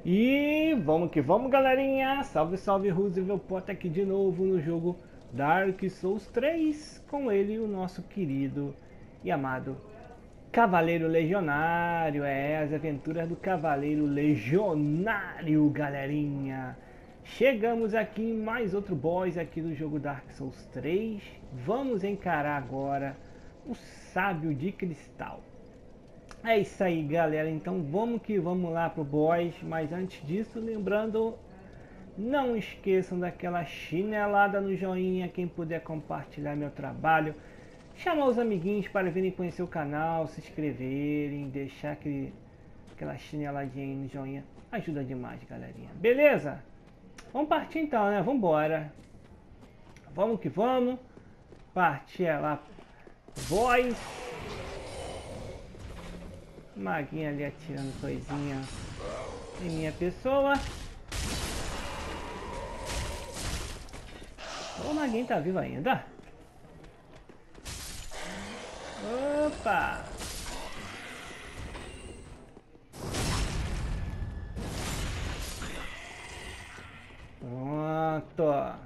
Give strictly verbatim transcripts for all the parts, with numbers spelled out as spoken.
E vamos que vamos, galerinha. Salve, salve, Roosevelt Potter aqui de novo no jogo Dark Souls três. Com ele, o nosso querido e amado Cavaleiro Legionário. É, as aventuras do Cavaleiro Legionário, galerinha. Chegamos aqui em mais outro boss aqui do jogo Dark Souls três. Vamos encarar agora o Sábio de Cristal. É isso aí, galera, então vamos que vamos lá pro boss, mas antes disso, lembrando, não esqueçam daquela chinelada no joinha, quem puder compartilhar meu trabalho, chamar os amiguinhos para virem conhecer o canal, se inscreverem, deixar aquele, aquela chineladinha aí no joinha, ajuda demais, galerinha, beleza? Vamos partir então, né, vamos embora, vamos que vamos, partir lá, boss. Maguinha ali atirando coisinha em minha pessoa. O Maguinho tá vivo ainda. Opa! Pronto!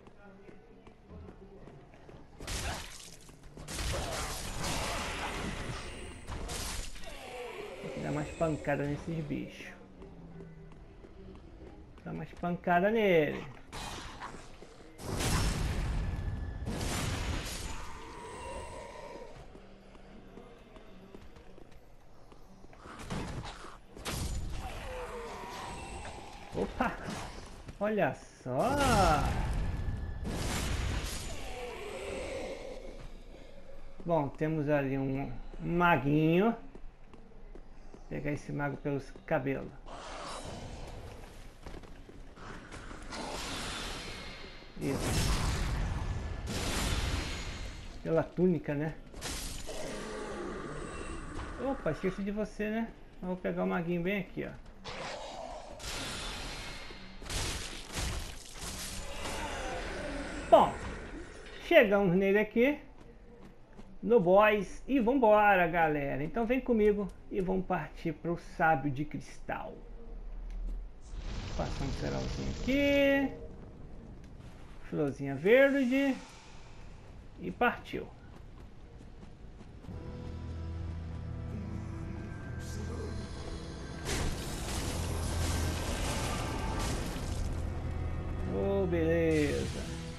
Dá mais pancada nesses bichos. Dá mais pancada nele. Opa! Olha só! Bom, temos ali um maguinho. Pegar esse mago pelos cabelos. Isso. Pela túnica, né? Opa, esqueci de você, né? Eu vou pegar o maguinho bem aqui, ó. Bom, chegamos nele aqui. No boss, e vambora, galera, então vem comigo e vamos partir para o Sábio de Cristal. Passar um cerolzinho aqui, florzinha verde e partiu. Oh, beleza.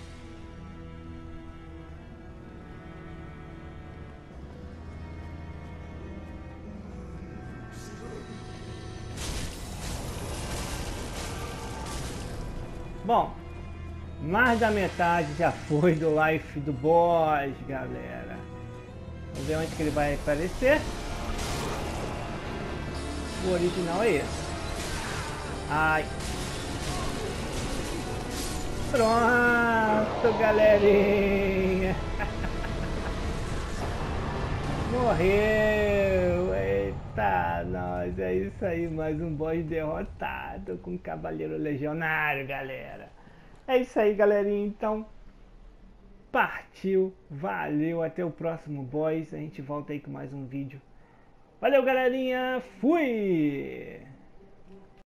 Bom, mais da metade já foi do life do boss, galera. Vamos ver onde que ele vai aparecer. O original é esse. Ai. Pronto, galerinha. Morreu. Eita, nós, é isso aí, mais um boss derrotado com o Cavaleiro Legionário, galera. É isso aí, galerinha, então partiu, valeu, até o próximo boss, a gente volta aí com mais um vídeo. Valeu, galerinha, fui!